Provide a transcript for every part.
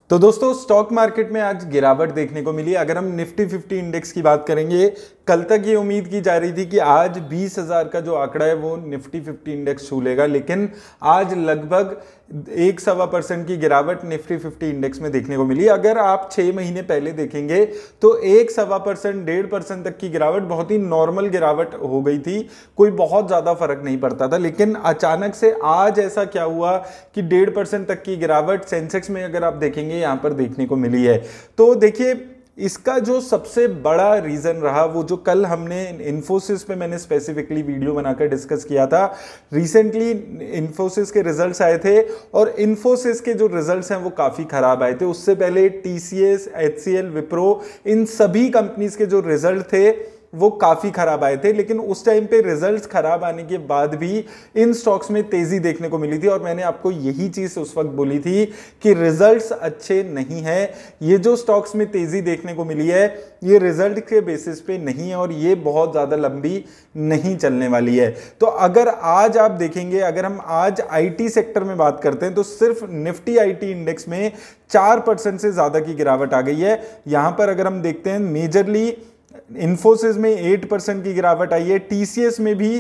तो दोस्तों stock market में आज गिरावट देखने को मिली। अगर हम निफ्टी 50 इंडेक्स की बात करेंगे, कल तक ये उम्मीद की जा रही थी कि आज 20,000 का जो आंकड़ा है वो निफ्टी 50 इंडेक्स छू लेगा, लेकिन आज लगभग 1-1.25% की गिरावट निफ्टी 50 इंडेक्स में देखने को मिली। अगर आप 6 महीने पहले देखेंगे तो 1-1.25%, 1.5% तक की गिरावट बहुत ही नॉर्मल गिरावट हो गई थी, कोई बहुत ज्यादा फर्क नहीं पड़ता था। लेकिन अचानक से आज ऐसा क्या हुआ कि 1.5% तक की गिरावट सेंसेक्स में अगर आप देखेंगे यहां पर देखने को मिली है। तो देखिए, इसका जो सबसे बड़ा रीजन रहा, वो जो कल हमने इन्फोसिस पे मैंने स्पेसिफिकली वीडियो बनाकर डिस्कस किया था। रिसेंटली इन्फोसिस के रिजल्ट्स आए थे और इन्फोसिस के जो रिजल्ट्स हैं वो काफी खराब आए थे। उससे पहले टीसीएस, एचसीएल, विप्रो, इन सभी कंपनीज के जो रिजल्ट थे वो काफी खराब आए थे। लेकिन उस टाइम पे रिजल्ट्स खराब आने के बाद भी इन स्टॉक्स में तेजी देखने को मिली थी और मैंने आपको यही चीज उस वक्त बोली थी कि रिजल्ट्स अच्छे नहीं है। ये जो स्टॉक्स में तेजी देखने को मिली है ये रिजल्ट के बेसिस पे नहीं है और ये बहुत ज्यादा लंबी नहीं चलने वाली है। तो अगर आज आप देखेंगे, अगर हम आज आईटी सेक्टर में बात करते हैं तो सिर्फ निफ्टी आईटी इंडेक्स में 4% से ज्यादा की गिरावट आ गई है। यहां पर अगर हम देखते हैं, मेजरली इन्फोसिस में 8% की गिरावट आई है, टीसीएस में भी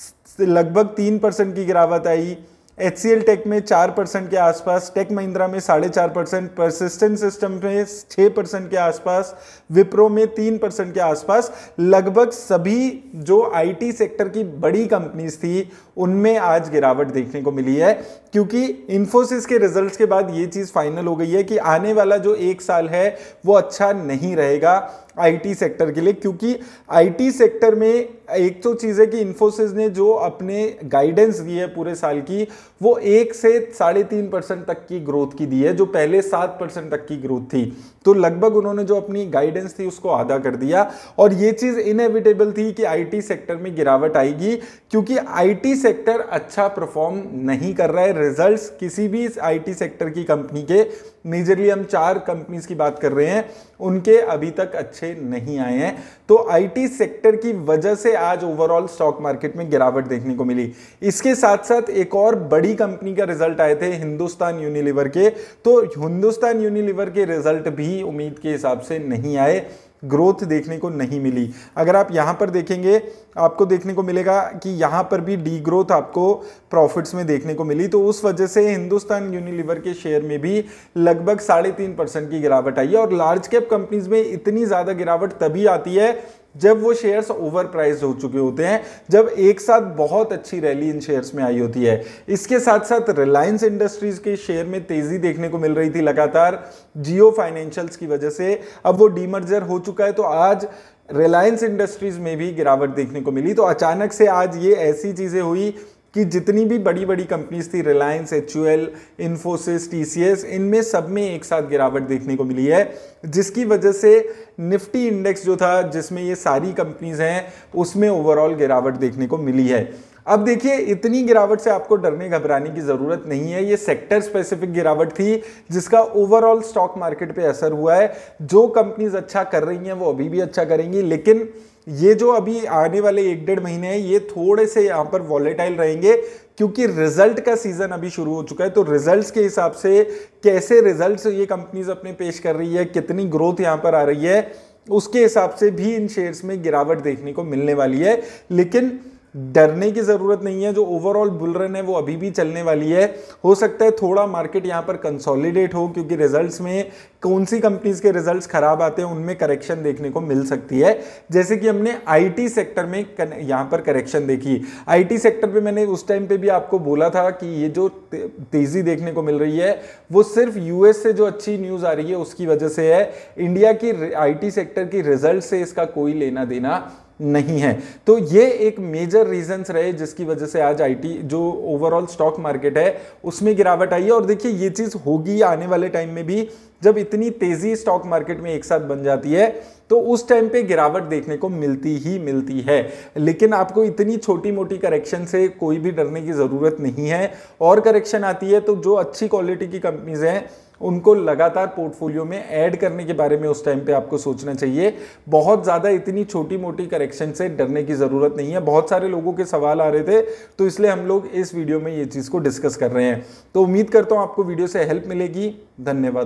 लगभग 3% की गिरावट आई, एचसीएल टेक में 4% के आसपास, टेक महिंद्रा में 4.5%, परसिस्टेंट सिस्टम में 6% के आसपास, विप्रो में 3% के आसपास। लगभग सभी जो आईटी सेक्टर की बड़ी कंपनीज थी उनमें आज गिरावट देखने को मिली है, क्योंकि इन्फोसिस के रिजल्ट्स के बाद ये चीज फाइनल हो गई है कि आने वाला जो एक साल है वो अच्छा नहीं रहेगा आईटी सेक्टर के लिए। क्योंकि आईटी सेक्टर में एक तो चीज है कि इन्फोसिस ने जो अपने गाइडेंस दी है पूरे साल की, वो 1 से 3.5% तक की ग्रोथ की दी है, जो पहले 7% तक की ग्रोथ थी। तो लगभग उन्होंने जो अपनी गाइडेंस थी उसको आधा कर दिया और ये चीज इनएविटेबल थी कि आईटी सेक्टर में गिरावट आएगी, क्योंकि आईटी सेक्टर अच्छा परफॉर्म नहीं कर रहा है। रिजल्ट्स किसी भी आईटी सेक्टर की कंपनी के, मेजरली हम 4 कंपनीज की बात कर रहे हैं, उनके अभी तक अच्छे नहीं आए हैं। तो आईटी सेक्टर की वजह से आज ओवरऑल स्टॉक मार्केट में गिरावट देखने को मिली। इसके साथ साथ एक और बड़ी कंपनी का रिजल्ट आए थे, हिंदुस्तान यूनिलीवर के। तो हिंदुस्तान यूनिलीवर के रिजल्ट भी उम्मीद के हिसाब से नहीं आए, ग्रोथ देखने को नहीं मिली। अगर आप यहां पर देखेंगे आपको देखने को मिलेगा कि यहां पर भी डी ग्रोथ आपको प्रॉफिट्स में देखने को मिली। तो उस वजह से हिंदुस्तान यूनिलीवर के शेयर में भी लगभग 3.5% की गिरावट आई है। और लार्ज कैप कंपनीज में इतनी ज्यादा गिरावट तभी आती है जब वो शेयर्स ओवर प्राइस्ड हो चुके होते हैं, जब एक साथ बहुत अच्छी रैली इन शेयर्स में आई होती है। इसके साथ साथ रिलायंस इंडस्ट्रीज के शेयर में तेजी देखने को मिल रही थी लगातार जियो फाइनेंशियल्स की वजह से। अब वो डीमर्जर हो चुका है तो आज रिलायंस इंडस्ट्रीज में भी गिरावट देखने को मिली। तो अचानक से आज ये ऐसी चीजें हुई कि जितनी भी बड़ी बड़ी कंपनीज थी, रिलायंस, एचयूएल, इन्फोसिस, टीसीएस, इनमें सब में एक साथ गिरावट देखने को मिली है, जिसकी वजह से निफ्टी इंडेक्स जो था जिसमें ये सारी कंपनीज हैं उसमें ओवरऑल गिरावट देखने को मिली है। अब देखिए, इतनी गिरावट से आपको डरने घबराने की जरूरत नहीं है। ये सेक्टर स्पेसिफिक गिरावट थी जिसका ओवरऑल स्टॉक मार्केट पे असर हुआ है। जो कंपनीज अच्छा कर रही हैं वो अभी भी अच्छा करेंगी, लेकिन ये जो अभी आने वाले 1-1.5 महीने हैं ये थोड़े से यहां पर वॉलेटाइल रहेंगे, क्योंकि रिजल्ट का सीजन अभी शुरू हो चुका है। तो रिजल्ट्स के हिसाब से कैसे रिजल्ट्स ये कंपनीज अपने पेश कर रही है, कितनी ग्रोथ यहां पर आ रही है, उसके हिसाब से भी इन शेयर्स में गिरावट देखने को मिलने वाली है। लेकिन डरने की जरूरत नहीं है, जो ओवरऑल बुल रन है वो अभी भी चलने वाली है। हो सकता है थोड़ा मार्केट यहां पर कंसोलिडेट हो, क्योंकि रिजल्ट्स में कौन सी कंपनीज के रिजल्ट्स खराब आते हैं उनमें करेक्शन देखने को मिल सकती है। जैसे कि हमने आईटी सेक्टर में यहां पर करेक्शन देखी। आईटी सेक्टर पे मैंने उस टाइम पे भी आपको बोला था कि ये जो तेजी देखने को मिल रही है वो सिर्फ यूएस से जो अच्छी न्यूज आ रही है उसकी वजह से है। इंडिया की आईटी सेक्टर की रिजल्ट से इसका कोई लेना देना नहीं है। तो ये एक मेजर रीजंस रहे जिसकी वजह से आज आईटी जो ओवरऑल स्टॉक मार्केट है उसमें गिरावट आई है। और देखिए, ये चीज होगी आने वाले टाइम में भी, जब इतनी तेजी स्टॉक मार्केट में एक साथ बन जाती है तो उस टाइम पे गिरावट देखने को मिलती ही मिलती है। लेकिन आपको इतनी छोटी मोटी करेक्शन से कोई भी डरने की जरूरत नहीं है। और करेक्शन आती है तो जो अच्छी क्वालिटी की कंपनीज हैं उनको लगातार पोर्टफोलियो में ऐड करने के बारे में उस टाइम पे आपको सोचना चाहिए। बहुत ज़्यादा इतनी छोटी मोटी करेक्शन से डरने की ज़रूरत नहीं है। बहुत सारे लोगों के सवाल आ रहे थे तो इसलिए हम लोग इस वीडियो में ये चीज़ को डिस्कस कर रहे हैं। तो उम्मीद करता हूँ आपको वीडियो से हेल्प मिलेगी। धन्यवाद।